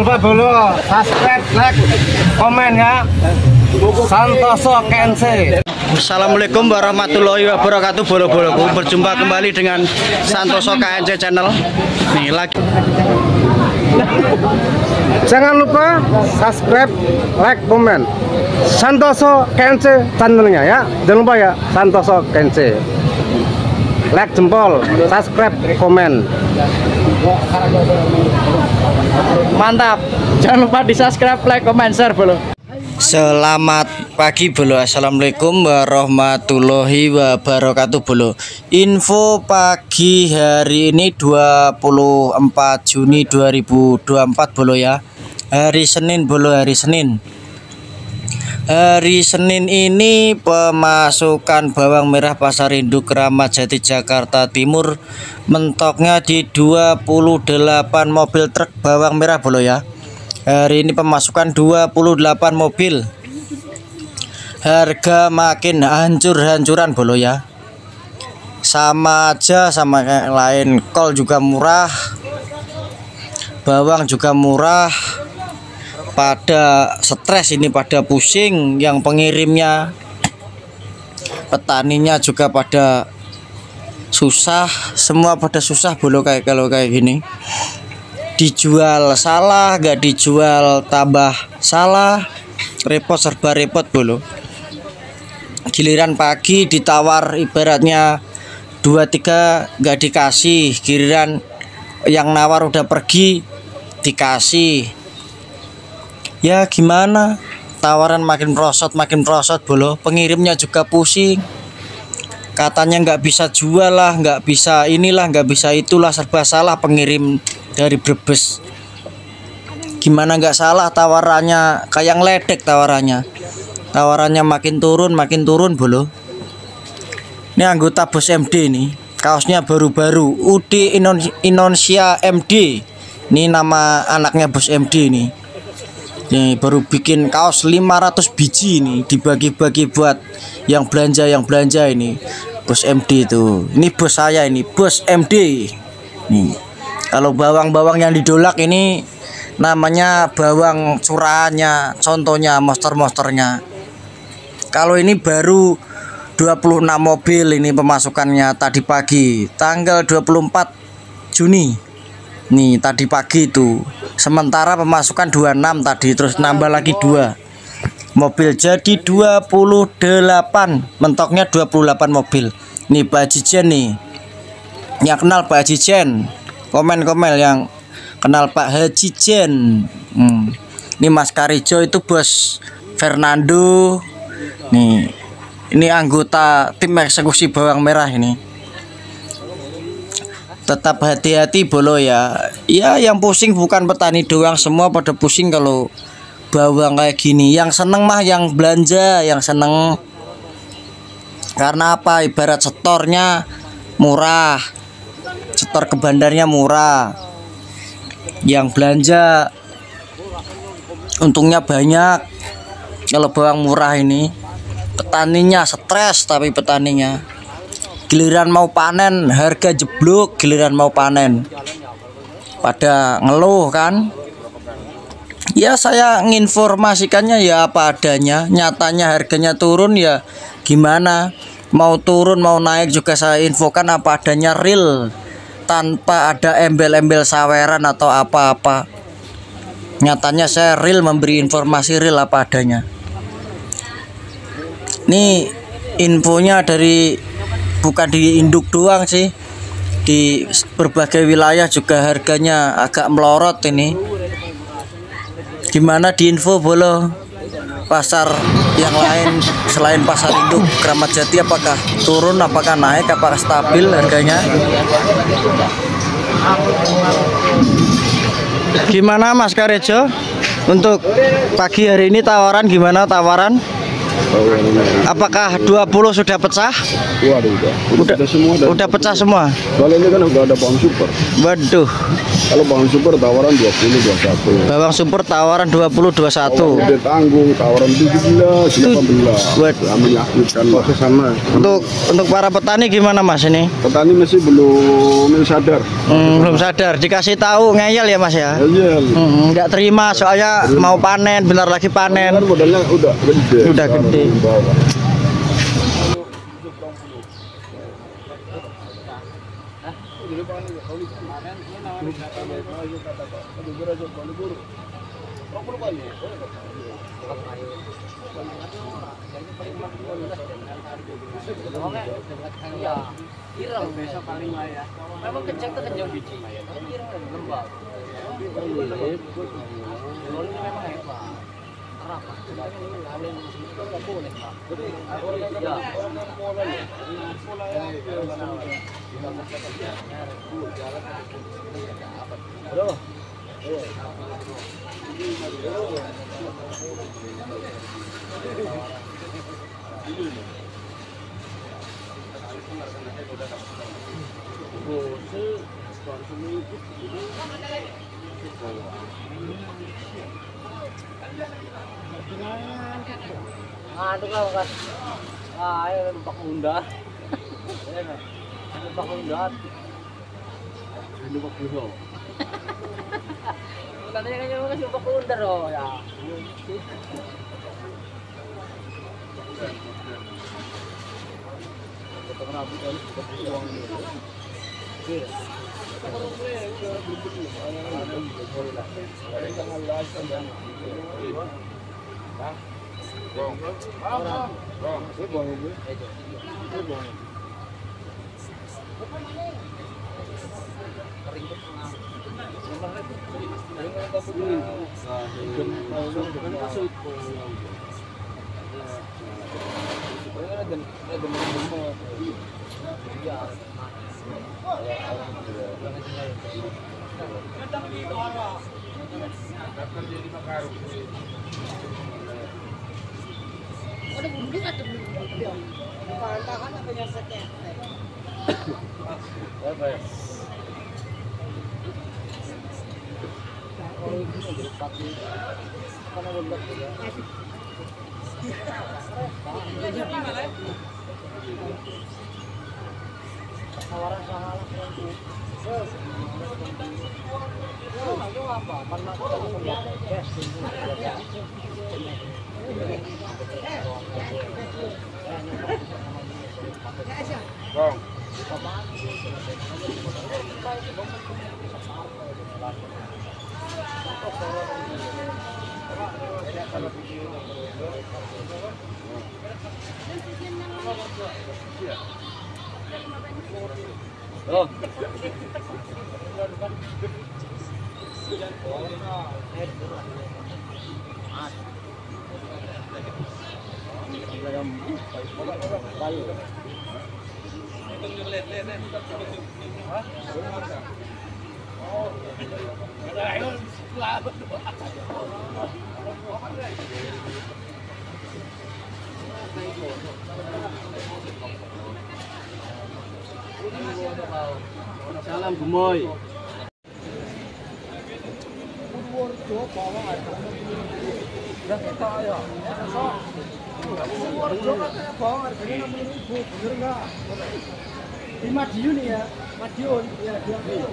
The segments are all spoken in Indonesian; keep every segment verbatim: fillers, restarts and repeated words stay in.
Jangan lupa dulu subscribe, like, komen ya. Santoso Kense. Assalamualaikum warahmatullahi wabarakatuh. Bolo-boloku, berjumpa kembali dengan Santoso K N C channel. Nih lagi. Jangan lupa subscribe, like, komen Santoso K N C channelnya ya. Jangan lupa ya, Santoso K N C. Like jempol, subscribe, komen. Mantap. Jangan lupa di subscribe, like, comment, share bolo. Selamat pagi bolo. Assalamualaikum warahmatullahi wabarakatuh bolo. Info pagi hari ini dua puluh empat Juni dua ribu dua puluh empat bolo ya. Hari Senin bolo, hari Senin. Hari Senin ini pemasukan bawang merah pasar induk Kramat Jati Jakarta Timur mentoknya di dua puluh delapan mobil truk bawang merah bolo ya. Hari ini pemasukan dua puluh delapan mobil. Harga makin hancur-hancuran bolo ya. Sama aja sama kayak lain. Kol juga murah, bawang juga murah. Pada stres ini, pada pusing, yang pengirimnya, petaninya juga pada susah, semua pada susah bolo kayak kalau kayak gini. Dijual salah, gak dijual tambah salah, repot serba repot bolo. Giliran pagi ditawar ibaratnya dua tiga gak dikasih, giliran yang nawar udah pergi dikasih. Ya gimana, tawaran makin merosot makin merosot bolo. Pengirimnya juga pusing, katanya nggak bisa jual lah, nggak bisa inilah, nggak bisa itulah, serba salah pengirim dari Brebes. Gimana nggak salah, tawarannya kayak ngeledek, tawarannya tawarannya makin turun makin turun bolo. Ini anggota Bos M D nih, kaosnya baru-baru U D Indonesia M D. Ini nama anaknya Bos M D nih. Nih baru bikin kaos lima ratus biji nih, dibagi-bagi buat yang belanja yang belanja ini. Bos M D itu. Ini bos saya ini, Bos M D. Nih. Kalau bawang-bawang yang didolak ini namanya bawang curahannya, contohnya monster-monsternya. Kalau ini baru dua puluh enam mobil ini pemasukannya tadi pagi, tanggal dua puluh empat Juni. Nih tadi pagi itu. Sementara pemasukan dua puluh enam tadi, terus nambah lagi dua mobil jadi dua puluh delapan, mentoknya dua puluh delapan mobil. Nih Pak Hajijen nih, yang kenal Pak Hajijen, komen-komen yang kenal Pak Hajijen. hmm. Ini Mas Karijo itu Bos Fernando. Nih ini anggota tim eksekusi bawang merah ini. Tetap hati-hati bolo ya. Ya yang pusing bukan petani doang, semua pada pusing kalau bawang kayak gini. Yang seneng mah yang belanja, yang seneng. Karena apa? Ibarat setornya murah, setor ke bandarnya murah. Yang belanja untungnya banyak. Kalau bawang murah ini, petaninya stres, tapi petaninya giliran mau panen harga jeblok, giliran mau panen pada ngeluh kan. Ya saya nginformasikannya ya apa adanya, nyatanya harganya turun ya gimana, mau turun mau naik juga saya infokan apa adanya, real, tanpa ada embel-embel saweran atau apa-apa. Nyatanya saya real memberi informasi real apa adanya. Ini infonya dari bukan di induk doang sih, di berbagai wilayah juga harganya agak melorot ini. Gimana di info bolo pasar yang lain selain pasar induk Kramat Jati, apakah turun, apakah naik, apakah stabil harganya? Gimana Mas Karejo untuk pagi hari ini, tawaran gimana tawaran? Apakah dua puluh sudah pecah? Waduh, udah. Udah, Udah semua. udah pecah semua. Soalnya ini kan udah ada bawang super. Waduh. Kalau bawang super tawaran dua puluh, dua puluh satu. Bawang super tawaran dua puluh, dua puluh satu. Udah tanggung tawaran tujuh belas, delapan belas. Buat Ya, menyakitkan lah. Sama. untuk untuk para petani gimana Mas ini? Petani masih belum sadar. Hmm, belum sadar, dikasih tahu ngeyel ya Mas ya? Iya. Hmm, nggak terima soalnya mau panen, bentar lagi Kan panen. modalnya udah gede. Udah gede. Bawah. Memang kencang tuh kencang biji. Lembab. Memang hebat. Apa? Aduh lah kan. Ah, ayo tempat undar. Tempat undar. Ini tempat undar. Katanya kan yang masih tempat undar loh ya. Oh. Salam gemoy. Di Madiun ya, Madiun ya dua puluh.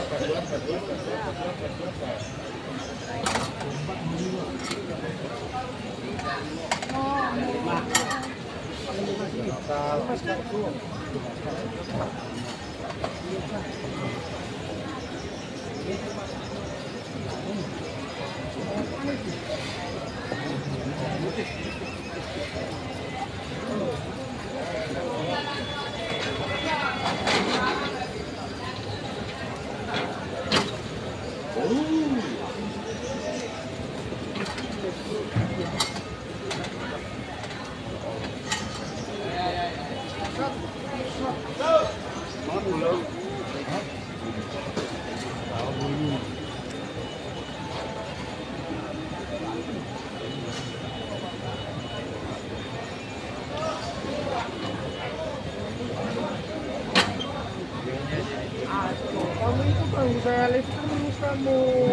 Kamu itu kan saya lift terus kamu.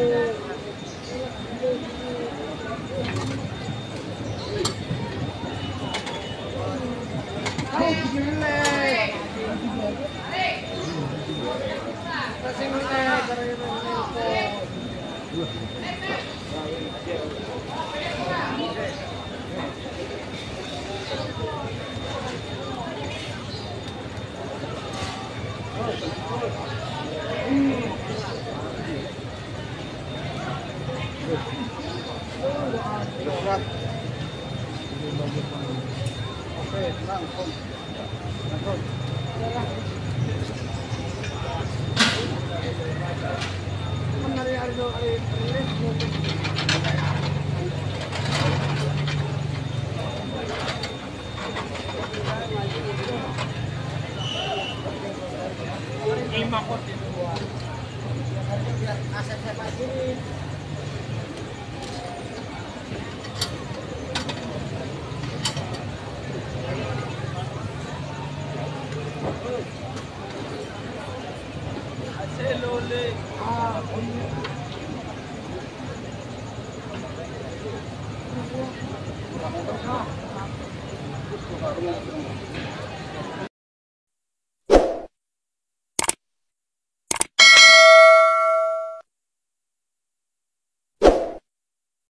Kamu jelek. Kasih ngelek karena Hello.